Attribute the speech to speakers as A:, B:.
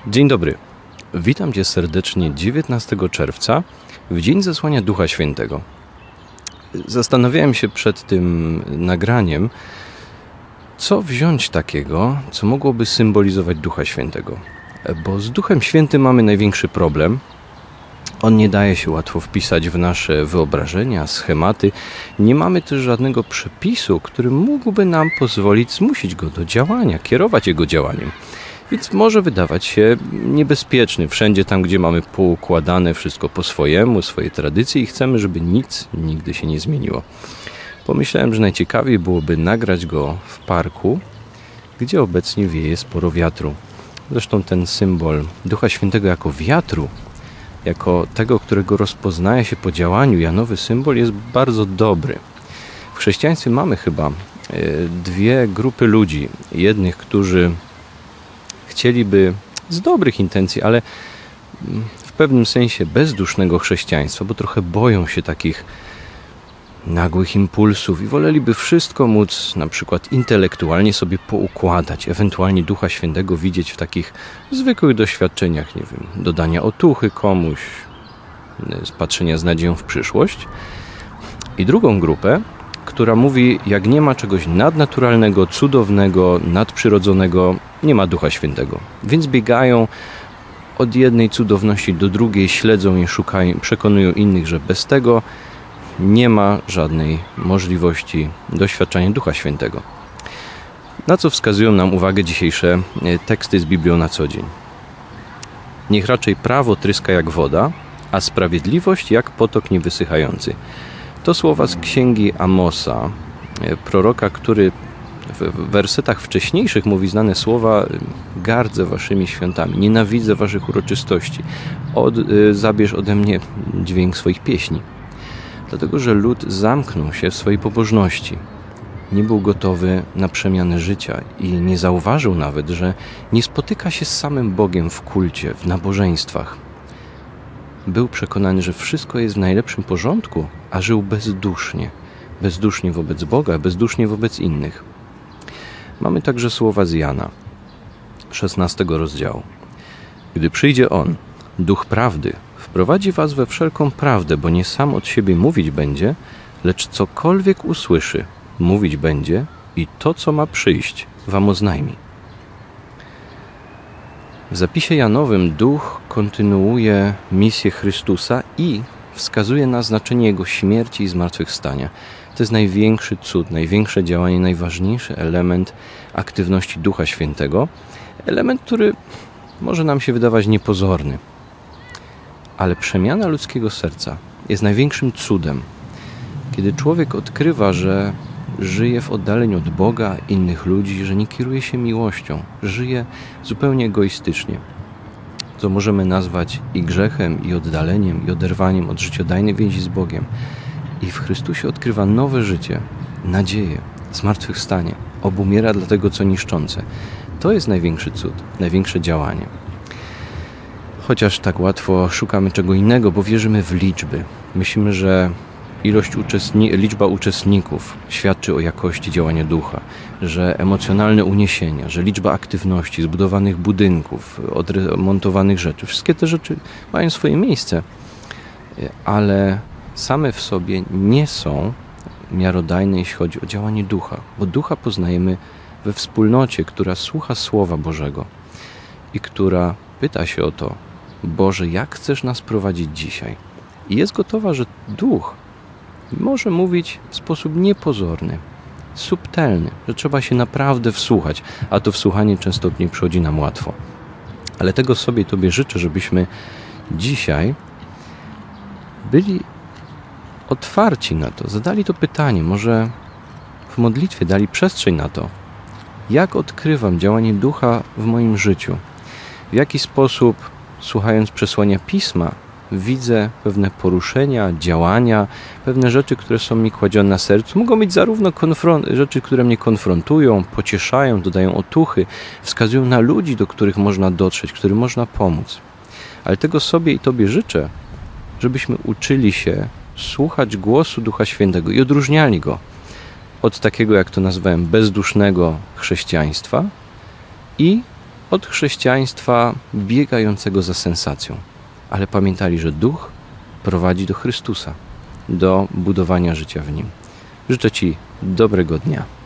A: Dzień dobry. Witam Cię serdecznie 19 czerwca, w dzień zesłania Ducha Świętego. Zastanawiałem się przed tym nagraniem, co wziąć takiego, co mogłoby symbolizować Ducha Świętego. Bo z Duchem Świętym mamy największy problem. On nie daje się łatwo wpisać w nasze wyobrażenia, schematy. Nie mamy też żadnego przepisu, który mógłby nam pozwolić zmusić go do działania, kierować jego działaniem. Więc może wydawać się niebezpieczny wszędzie tam, gdzie mamy poukładane wszystko po swojemu, swoje tradycje i chcemy, żeby nic nigdy się nie zmieniło. Pomyślałem, że najciekawiej byłoby nagrać go w parku, gdzie obecnie wieje sporo wiatru. Zresztą ten symbol Ducha Świętego jako wiatru, jako tego, którego rozpoznaje się po działaniu, janowy symbol jest bardzo dobry. W chrześcijaństwie mamy chyba dwie grupy ludzi. Jednych, którzy chcieliby z dobrych intencji, ale w pewnym sensie bezdusznego chrześcijaństwa, bo trochę boją się takich nagłych impulsów i woleliby wszystko móc na przykład intelektualnie sobie poukładać, ewentualnie Ducha Świętego widzieć w takich zwykłych doświadczeniach, nie wiem, dodania otuchy komuś, patrzenia z nadzieją w przyszłość. I drugą grupę, która mówi, jak nie ma czegoś nadnaturalnego, cudownego, nadprzyrodzonego, nie ma Ducha Świętego. Więc biegają od jednej cudowności do drugiej, śledzą je, szukają, przekonują innych, że bez tego nie ma żadnej możliwości doświadczenia Ducha Świętego. Na co wskazują nam uwagę dzisiejsze teksty z Biblią na co dzień. Niech raczej prawo tryska jak woda, a sprawiedliwość jak potok niewysychający. To słowa z księgi Amosa, proroka, który w wersetach wcześniejszych mówi znane słowa: gardzę waszymi świątami, nienawidzę waszych uroczystości, zabierz ode mnie dźwięk swoich pieśni. Dlatego, że lud zamknął się w swojej pobożności. Nie był gotowy na przemianę życia i nie zauważył nawet, że nie spotyka się z samym Bogiem w kulcie, w nabożeństwach. Był przekonany, że wszystko jest w najlepszym porządku, a żył bezdusznie. Bezdusznie wobec Boga, bezdusznie wobec innych. Mamy także słowa z Jana, 16 rozdziału. Gdy przyjdzie On, Duch Prawdy, wprowadzi was we wszelką prawdę, bo nie sam od siebie mówić będzie, lecz cokolwiek usłyszy, mówić będzie i to, co ma przyjść, wam oznajmi. W zapisie Janowym Duch kontynuuje misję Chrystusa i wskazuje na znaczenie Jego śmierci i zmartwychwstania. To jest największy cud, największe działanie, najważniejszy element aktywności Ducha Świętego. Element, który może nam się wydawać niepozorny. Ale przemiana ludzkiego serca jest największym cudem. Kiedy człowiek odkrywa, że żyje w oddaleniu od Boga, innych ludzi, że nie kieruje się miłością, żyje zupełnie egoistycznie, co możemy nazwać i grzechem, i oddaleniem, i oderwaniem od życiodajnej więzi z Bogiem. I w Chrystusie odkrywa nowe życie, nadzieję, zmartwychwstanie, obumiera dla tego, co niszczące. To jest największy cud, największe działanie. Chociaż tak łatwo szukamy czego innego, bo wierzymy w liczby. Myślimy, że liczba uczestników świadczy o jakości działania ducha, że emocjonalne uniesienia, że liczba aktywności, zbudowanych budynków, odremontowanych rzeczy, wszystkie te rzeczy mają swoje miejsce, ale same w sobie nie są miarodajne, jeśli chodzi o działanie ducha, bo ducha poznajemy we wspólnocie, która słucha Słowa Bożego i która pyta się o to: Boże, jak chcesz nas prowadzić dzisiaj? I jest gotowa, że duch może mówić w sposób niepozorny, subtelny, że trzeba się naprawdę wsłuchać, a to wsłuchanie często nie przychodzi nam łatwo. Ale tego sobie Tobie życzę, żebyśmy dzisiaj byli otwarci na to, zadali to pytanie, może w modlitwie dali przestrzeń na to, jak odkrywam działanie ducha w moim życiu, w jaki sposób, słuchając przesłania Pisma, widzę pewne poruszenia, działania, pewne rzeczy, które są mi kładzione na sercu. Mogą być zarówno rzeczy, które mnie konfrontują, pocieszają, dodają otuchy, wskazują na ludzi, do których można dotrzeć, którym można pomóc. Ale tego sobie i Tobie życzę, żebyśmy uczyli się słuchać głosu Ducha Świętego i odróżniali go od takiego, jak to nazwałem, bezdusznego chrześcijaństwa i od chrześcijaństwa biegającego za sensacją, ale pamiętali, że Duch prowadzi do Chrystusa, do budowania życia w Nim. Życzę Ci dobrego dnia.